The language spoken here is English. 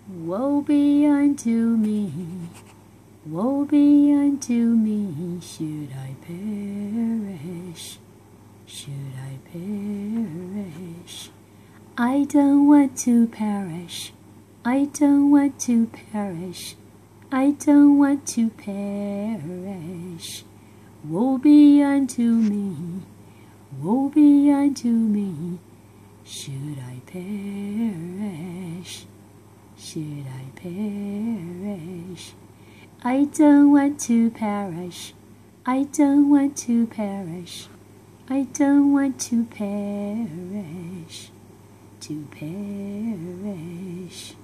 Woe be unto me, woe be unto me, should I perish, should I perish. I don't want to perish, I don't want to perish, I don't want to perish. Woe be unto me, woe be unto me, should I perish, should I perish. I don't want to perish, I don't want to perish, I don't want to perish, to perish.